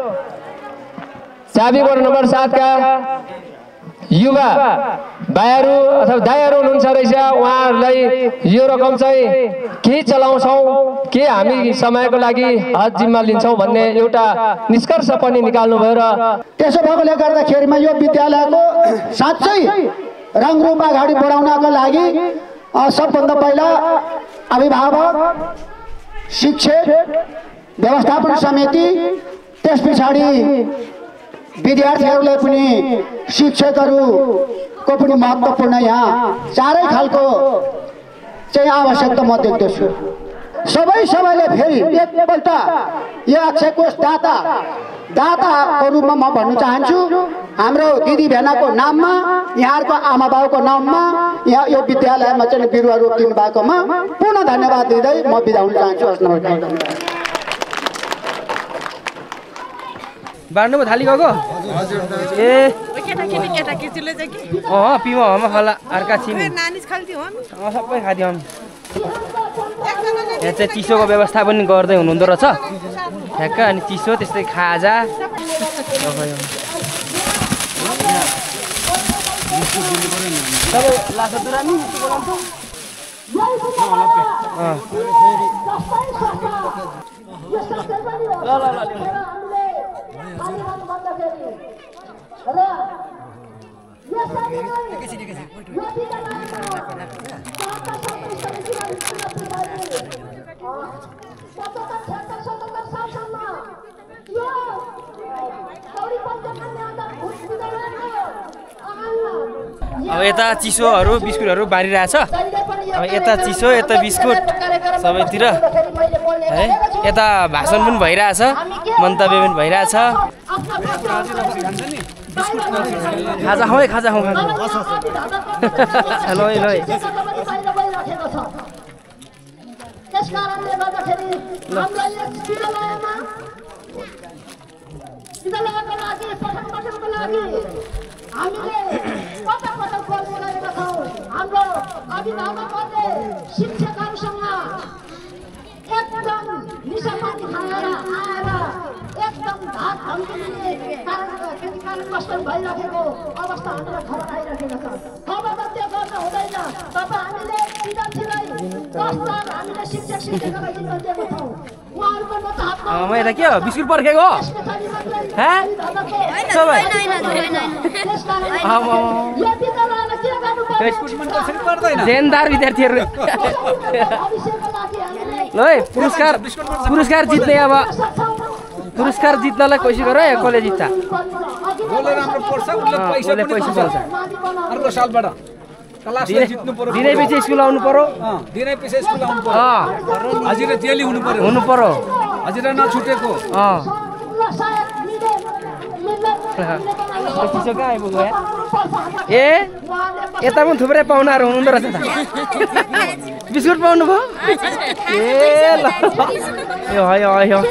[SPEAKER 11] चाबीकोट नम्बर सातका युवा भाइहरू अथवा दाइहरू हुनुहुन्छ रहेछ। उहाँहरूलाई यो रकम चाहिँ के चलाउँछौँ, के हामी समयको लागि हज जिम्मा लिन्छौँ भन्ने एउटा निष्कर्ष पनि निकाल्नुभयो। र
[SPEAKER 9] त्यसो भएकोले गर्दाखेरिमा यो विद्यालयको साँच्चै रङरूप अगाडि बढाउनको लागि सबभन्दा पहिला अभिभावक, शिक्षक, व्यवस्थापन समिति, त्यस पछाडि विद्यार्थीहरूलाई पनि शिक्षकहरूको पनि महत्त्वपूर्ण यहाँ चारै खालको चाहिँ आवश्यकता म देख्दछु। सबै सबैले फेरि एकपल्ट यो अक्षय कोष दाता दाताको रूपमा म भन्न चाहन्छु, हाम्रो दिदी भेनाको नाममा, यहाँहरूको आमा बाउको नाममा यहाँ यो विद्यालयमा चाहिँ बिरुवा रोपिदिनु भएकोमा पुनः धन्यवाद दिँदै म बिदा हुन चाहन्छु। हस् नमस्कार।
[SPEAKER 4] बाँड्नु थाली गएको ए अँ पिउँ हमा खला अर्का छिन् सबै खादियो यहाँ चाहिँ चिसोको व्यवस्था पनि गर्दै हुनुहुँदो रहेछ ठ्याक्क। अनि चिसो त्यस्तै खाजा अब यता चिसोहरू बिस्कुटहरू बारिरहेछ। अब यता चिसो यता बिस्कुट सबैतिर है। यता भाषण पनि भइरहेछ, मन्तव्य पनि भइरहेछ। खाजा खाऊ है खाजा खाऊ खाजा ल ल
[SPEAKER 12] त्यस कारणले गर्दाखेरि हाम्रो विद्यालयमा विद्यालयको लागि पठन पाठनको लागि हामीले कता कता गर्दै गरेका छौँ। हाम्रो अभिभावकहरूले शिक्षकहरूसँग एकदम निशापानी खाएर आएर एकदम घात धम्कीले कारण कष्ट भइरहेको अवस्था हामीलाई खबर आइरहेको छ। खबर त्यो गर्न हुँदैन। तपाईँ हामीले विद्यार्थीलाई दस साल हामीले शिक्षक शिक्षकलाई जिम्मा दिएको छौँ। उहाँहरूको म त
[SPEAKER 4] म यता के हो बिस्कुट पर्खेको जेनदार विद्यार्थीहरू ल है पुरस्कार पुरस्कार जित्ने अब पुरस्कार जित्नलाई कोसिस गर है। कसले जित्छ पैसा पाउँछ।
[SPEAKER 6] अर्को सालबाट
[SPEAKER 4] दिनै पछि स्कुल आउनु पर्यो।
[SPEAKER 6] दिनै पछि स्कुल आउनु पर्यो। हाजिरा डेली हुनु पर्यो
[SPEAKER 4] हुनु पर्यो
[SPEAKER 6] हाजिरा नछुटेको।
[SPEAKER 4] ए यता पनि थुप्रै पाहुनाहरू हुनुहुँदो रहेछ त। बिस्कुट पाउनु भयो ए ल यो है यो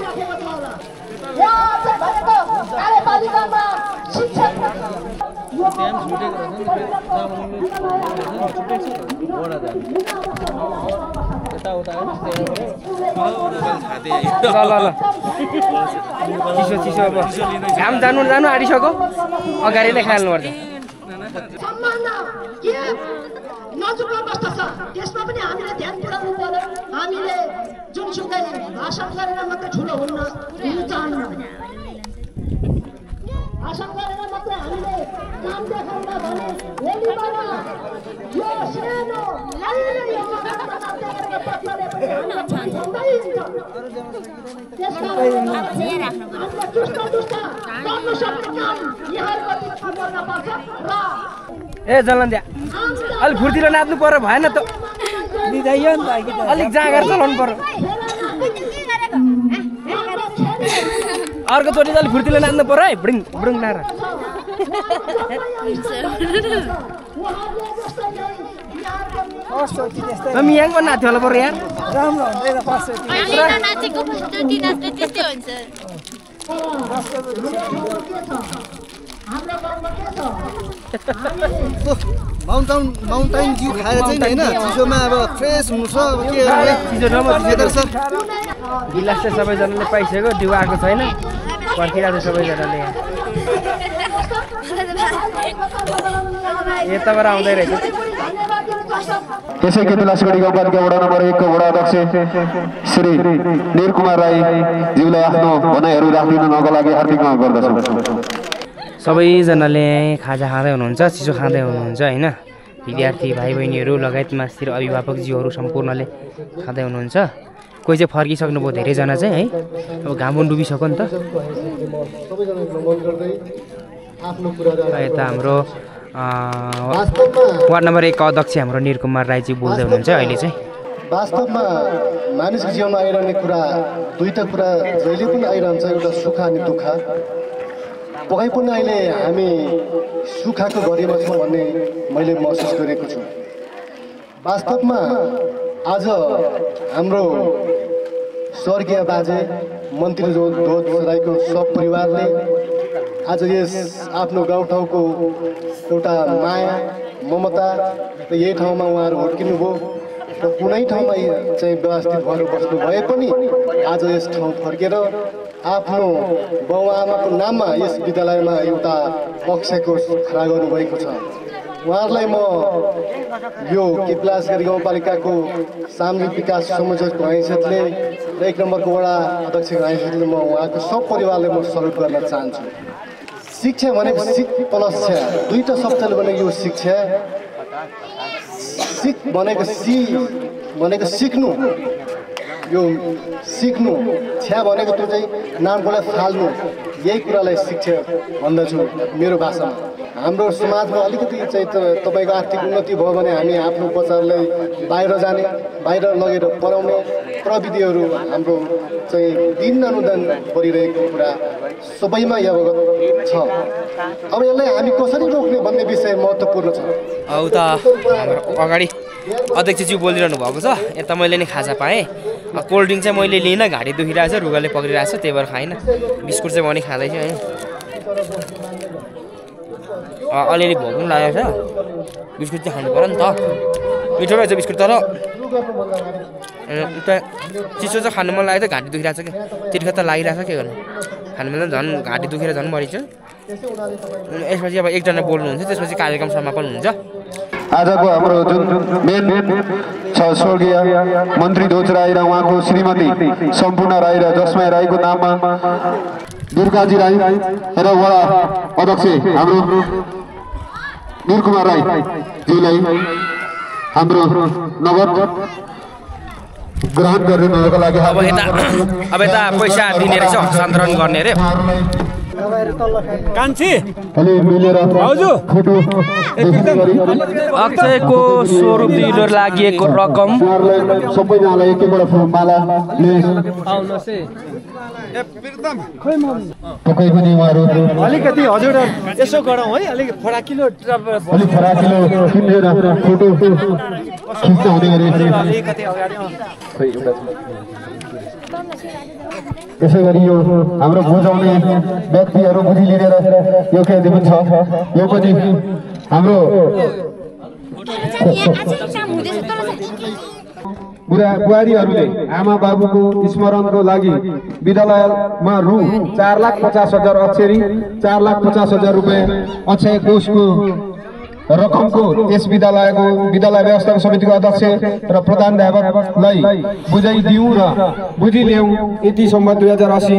[SPEAKER 4] चिसो चिसो अब घाम जानु जानु आँटिसक्यो अगाडि नै खाल्नुपर्छ।
[SPEAKER 12] नाजुक अवस्था छ त्यसमा पनि हामीले ध्यान पुर्याउनु पर्यो। हामीले जुनसुकै भाषण गरेर मात्रै ठुलो हुन्न हुनु चाहन्न। भाषण गरेर मात्रै हामीले काम देखाउन भने भोलिबाट यो सानो अहिले यो पत्रले पनि हामीलाई भन्दै हुन्छ। त्यसकारण हामीले दुष्ट दुष्ट गर्न सक्ने काम यहाँहरूको बिचमा गर्नुपर्छ। र
[SPEAKER 4] ए जलन्दिया अलिक फुर्तिलो नाच्नु पर्यो भएन त अलिक जाँगर चलाउनु पर्यो। अर्कोचोटि चाहिँ अलिक फुर्तिलो नाच्नु पर्यो है बुडिङ बुडिङ नारा। मियाङ पनि नाच्थ्यो होला पर्यो यार
[SPEAKER 12] हाम्रो गाउँमा के छ
[SPEAKER 13] माउन्टाइन माउन्टाइन जिउ खाएर चाहिँ होइन चिसोमा अब फ्रेस हुन्छ अब के
[SPEAKER 4] चिसो नम्बर सर गिलास चाहिँ सबैजनाले पाइसक्यो दिउ आएको छैन पर्खिरहेको छ सबैजनाले यताबाट आउँदै रहेछ
[SPEAKER 9] त्यसै गरी लासगढी गाउँपालिका वडा नम्बर एक को वडा अध्यक्ष श्री निर कुमार राई ज्यूलाई आफ्नो भनाइहरू राखिदिन नको लागि हार्दिक अनुरोध गर्दछु।
[SPEAKER 4] सबैजनाले खाजा खाँदै हुनुहुन्छ चिसो खाँदै हुनुहुन्छ होइन विद्यार्थी भाइ बहिनीहरू लगायत मास्तिर अभिभावकज्यूहरू सम्पूर्णले खाँदै हुनुहुन्छ कोही चाहिँ फर्किसक्नुभयो धेरैजना चाहिँ है अब घाम पनि डुबिसक्यो नि त यता हाम्रो वार्ड नम्बर एक अध्यक्ष हाम्रो निर कुमार राईजी बोल्दै हुनुहुन्छ अहिले चाहिँ
[SPEAKER 13] वास्तवमा मानिसको जीवनमा आइरहने कुरा दुईटा कुरा जहिले पनि आइरहन्छ एउटा सुख अनि दुःख पक्कै पनि अहिले हामी सुखको घडीमा छौँ भन्ने मैले महसुस गरेको छु। वास्तवमा आज हाम्रो स्वर्गीय बाजे मन्त्री ध्वज राईको सब परिवारले आज यस आफ्नो गाउँठाउँको एउटा माया ममता र यही ठाउँमा उहाँहरू हुर्किनुभयो र कुनै ठाउँमा चाहिँ व्यवस्थित भएर बस्नु भए पनि आज यस ठाउँ फर्केर आफ्नो बाउआमाको नाममा यस विद्यालयमा एउटा कक्षाको खडा गर्नुभएको छ। उहाँहरूलाई म यो केपलासगढी गाउँपालिकाको सामूहिक विकास संयोजकको हैसियतले र एक नम्बरको वडा अध्यक्षको हैसियतले म उहाँको सब परिवारले म सल्युट गर्न चाहन्छु। शिक्षा भनेको सिक प्लस छ दुईटा शब्दले भनेको यो शिक्षा सिक भनेको सि भनेको सिक्नु यो सिक्नु छ्या भनेको त्यो चाहिँ नामकोलाई फाल्नु यही कुरालाई शिक्षा भन्दछु मेरो भाषामा। हाम्रो समाजमा अलिकति चाहिँ तपाईँको आर्थिक उन्नति भयो भने हामी आफ्नो बच्चाहरूलाई बाहिर जाने बाहिर लगेर पढाउने प्रविधिहरू हाम्रो चाहिँ दिन अनुदान परिरहेको कुरा सबैमा अवगत छ। अब यसलाई हामी कसरी रोक्ने भन्ने विषय महत्त्वपूर्ण छ।
[SPEAKER 4] उता हाम्रो अगाडि अध्यक्षज्यू बोलिरहनु भएको छ यता मैले नै खाजा पाएँ कोल्ड ड्रिङ्क चाहिँ मैले लिइनँ घाँटी दुखिरहेको छ रुगाले पक्रिरहेको छ त्यही भएर खाइनँ बिस्कुट चाहिँ म नि खाँदैछु है अलिअलि भोक पनि लागेको छ बिस्कुट चाहिँ खानु पऱ्यो नि त मिठो रहेछ बिस्कुट तर उता चिसो चाहिँ खानु मन लागेको छ घाँटी दुखिरहेको छ कि तिर्खा त लागिरहेको छ के गर्नु खानु मन झन् घाँटी दुखेर झन् मरिन्छ। यसपछि अब एकजना बोल्नुहुन्छ त्यसपछि कार्यक्रम समापन हुन्छ।
[SPEAKER 9] आजको हाम्रो जुन मेन छ स्वर्गीय मन्त्री ध्वज राई र उहाँको श्रीमती सम्पूर्ण राई र जसमाई राईको नाममा दुर्गाजी राई र वडा अध्यक्ष हाम्रो निर कुमार राई ज्यूलाई हाम्रो नगद ग्रहण गरिदिनुको लागि
[SPEAKER 4] अब यता अब यता पैसा दिने रहेछ हस्तान्तरण गर्ने अरे
[SPEAKER 2] कान्छी
[SPEAKER 9] भाउजू
[SPEAKER 4] अक्षयको स्वरूप दिनु लागि रकम
[SPEAKER 9] सबैजनालाई एक एकवटा माला पक्कै पनि उहाँहरू
[SPEAKER 13] अलिकति हजुर यसो गरौँ है अलिक फराकिलो
[SPEAKER 9] अलिक फराकिलो किनेर फोटो खिच्न हुने गरी त्यसै गरी यो हाम्रो बुझाउने व्यक्तिहरू बुझी लिएर यो केही पनि छ यो पनि हाम्रो बुढा बुहारीहरूले आमा बाबुको स्मरणको लागि विद्यालयमा रु चार लाख पचास हजार अक्षरी चार लाख पचास हजार रुपियाँ अक्षय कोषको रकमको यस विद्यालयको विद्यालय व्यवस्थापन समितिको अध्यक्ष र प्रधानाध्यापकलाई बुझाइदिउँ र बुझिल्याउँ यतिसम्म दुई हजार असी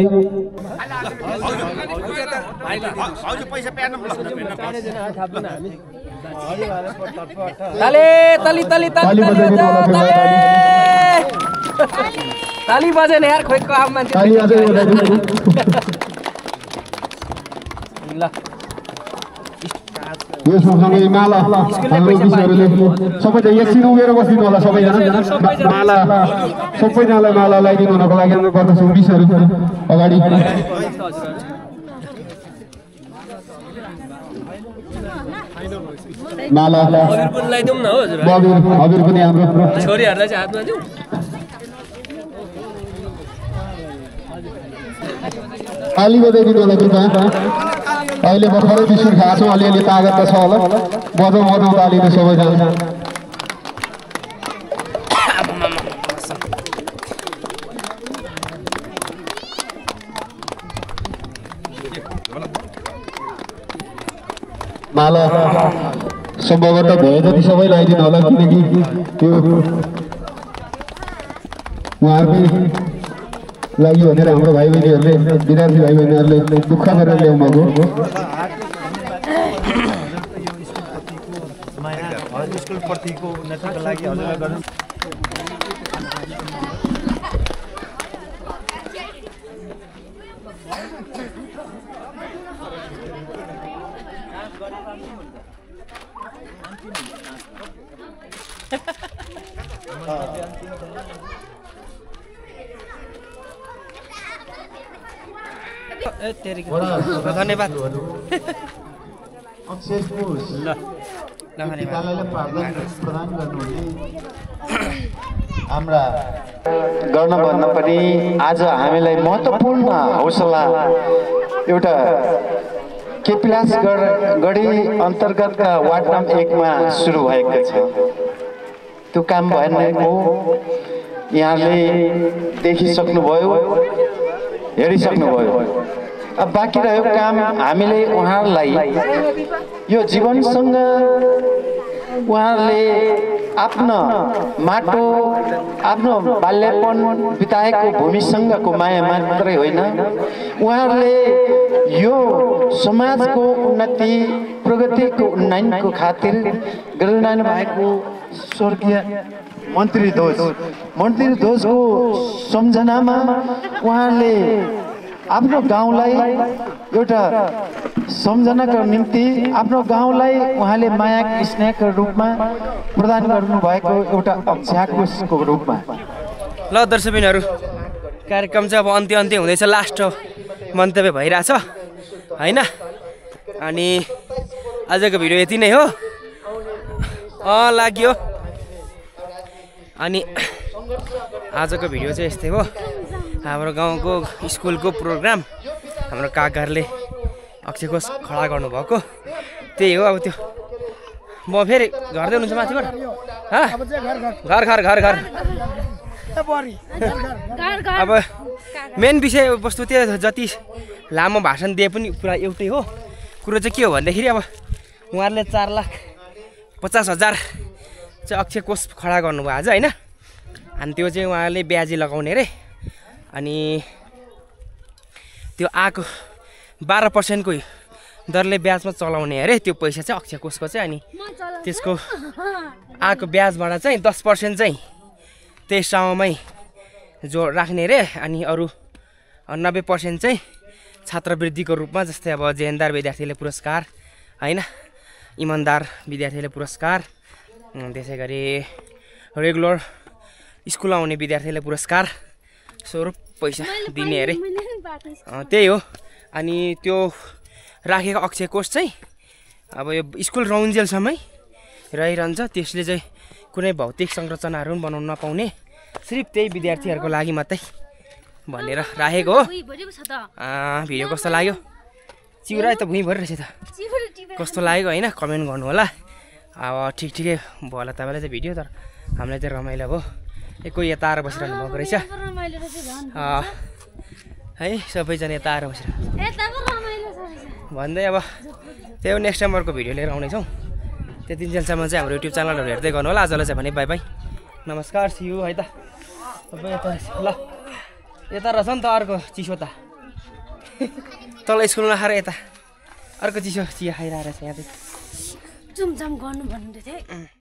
[SPEAKER 4] ताली ताली ताली ताली बजेन यार खोइको आम मान्छे ल
[SPEAKER 9] यो सँगसँगै माला हाम्रो विषयहरूले सबैजना एकछिन उभिएर बसिदिनु होला सबैजना माला सबैजनालाई माला लगाइदिनु हुनको लागि हामी गर्दछौँ विषयहरू अगाडि माला
[SPEAKER 4] लगाइदिउँ न हो हजुर
[SPEAKER 9] हजुर पनि हाम्रो
[SPEAKER 4] छोरीहरूलाई चाहिँ हातमा दिउँ
[SPEAKER 9] ताली बजाइदिनु होला कृपया
[SPEAKER 5] अहिले भर्खरै बिस्कुट खाएको छौँ, अलिअलि तागत त छ होला। बजाउँ बजाउँ तालिनु सबैजना। माला सम्भवतः भयो जति सबै लगाइदिनु होला, किनकि त्यो उहाँहरूकै लागि भनेर हाम्रो भाइ बहिनीहरूले, विद्यार्थी भाइ बहिनीहरूले दुःख गरेर ल्याउनु भएको।
[SPEAKER 14] स्कुलप्रतिको उन्नतिको लागि हजुरलाई गर्नु
[SPEAKER 4] धन्यवाद।
[SPEAKER 13] हाम्रा गर्न भन्न पनि आज हामीलाई महत्त्वपूर्ण हौसला एउटा केपिलासगढ गढी अन्तर्गतका वार्ड नम्बर एकमा सुरु भएको छ। त्यो काम भएन हो, यहाँले देखिसक्नुभयो, हेरिसक्नुभयो। अब बाँकी रह्यो काम, हामीले उहाँहरूलाई यो जीवनसँग उहाँहरूले आफ्नो माटो, आफ्नो बाल्यपन बिताएको भूमिसँगको माया मात्रै होइन, उहाँहरूले यो समाजको उन्नति प्रगतिको उन्नयनको खातिर गरिरहनु भएको स्वर्गीय मन्त्री ध्वज मन्त्री ध्वजको सम्झनामा उहाँले आफ्नो गाउँलाई एउटा सम्झनाको निम्ति आफ्नो गाउँलाई उहाँले माया स्नेहको रूपमा प्रदान गर्नुभएको एउटा अक्षाकोषको रूपमा।
[SPEAKER 4] ल दर्शकबिनहरू, कार्यक्रम चाहिँ अब अन्त्य अन्त्य हुँदैछ, लास्ट मन्तव्य भइरहेछ होइन। अनि आजको भिडियो यति नै हो, अँ लाग्यो। अनि आजको भिडियो चाहिँ यस्तै हो, हाम्रो गाउँको स्कुलको प्रोग्राम हाम्रो काकाहरूले अक्षयकोष खडा गर्नुभएको, त्यही हो। अब त्यो म फेरि घरदै हुनुहुन्छ माथिबाट, घर घर घर घर अब मेन विषय वस्तु त्यो जति लामो भाषण दिए पनि पुरा एउटै हो। कुरो चाहिँ के हो भन्दाखेरि अब उहाँहरूले चार लाख पचास हजार चाहिँ अक्षयकोष खडा गर्नुभयो आज होइन। अनि त्यो चाहिँ उहाँहरूले ब्याजी लगाउने अरे, अनि त्यो आएको बाह्र पर्सेन्टको दरले ब्याजमा चलाउने अरे त्यो पैसा चाहिँ अक्षयकोषको चाहिँ। अनि त्यसको आएको ब्याजबाट चाहिँ दस पर्सेन्ट चाहिँ त्यस ठाउँमै जो राख्ने अरे, अनि अरू नब्बे पर्सेन्ट चाहिँ छात्रवृत्तिको रूपमा, जस्तै अब जेहेन्दार विद्यार्थीले पुरस्कार होइन, इमान्दार विद्यार्थीले पुरस्कार, त्यसै गरी रेगुलर स्कुल आउने विद्यार्थीले पुरस्कार स्वरूप पैसा दिने अरे, त्यही हो। अनि त्यो राखेको अक्षयकोष चाहिँ अब यो स्कुल रौन्जेलसम्मै रहिरहन्छ। त्यसले चाहिँ कुनै भौतिक संरचनाहरू पनि बनाउन नपाउने, सिर्फ त्यही विद्यार्थीहरूको लागि मात्रै भनेर राखेको हो। भिडियो कस्तो लाग्यो? चिउरा त भुइँ भरिरहेछ त, कस्तो लाग्यो होइन कमेन्ट गर्नु होला। अब ठिक ठिकै भयो होला तपाईँलाई चाहिँ भिडियो, तर हामीलाई चाहिँ रमाइलो भयो। कोही यता आएर बसिरहनु भएको रहेछ है, सबैजना यता आएर बसेर भन्दै। अब त्यही हो, नेक्स्ट टाइम अर्को भिडियो लिएर आउनेछौँ। त्यति जेलसम्म चाहिँ हाम्रो युट्युब च्यानलहरू हेर्दै गर्नु होला। आजलाई चाहिँ भने बाई बाई, नमस्कार, सी यू है त। सबै यता ल यता रहेछ नि त अर्को चिसो त, तल स्कुलमा खाएर यता अर्को चिसो चिया खाइरहेको छ यहाँ चाहिँ।
[SPEAKER 8] चुमचाम गर्नु भन्नुहुँदै थियो।